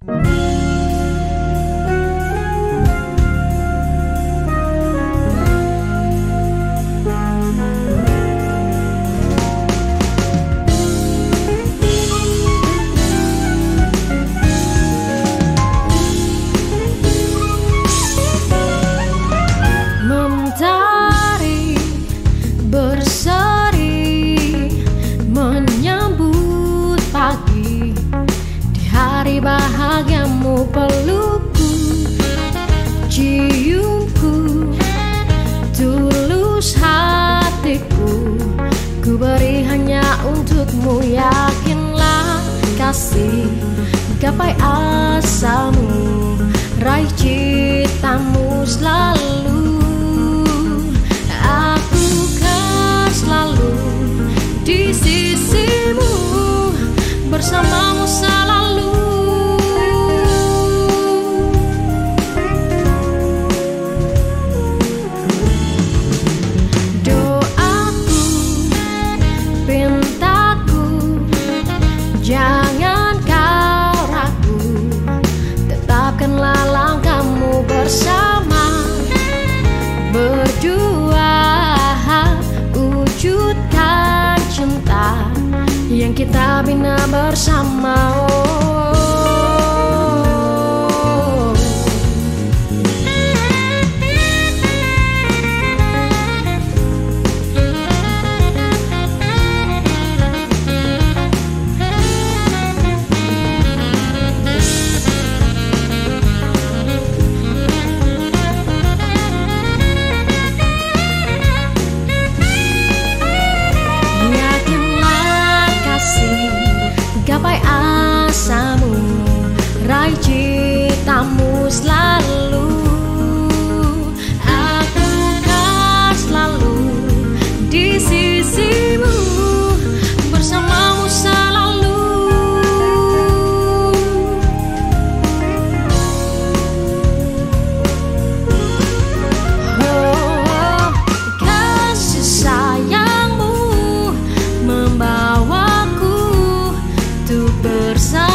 Mentari berseri menyambut pagi, di hari bahagiamu pelukku, ciumku, tulus hatiku, ku beri hanya untukmu. Yakinlah kasih, gapai asamu, raih citamu selalu. Aku kan selalu di sisimu, bersamamu selalu. Doaku, pintaku, jangan kau ragu, tetapkanlah langkahmu bersama, berdua wujudkan cinta yang kita bina bersama. Gapai asamu, raih citamu selalu. Aku kan selalu di sisimu, bersamamu selalu. Oh, kasih sayangmu membawaku bersama.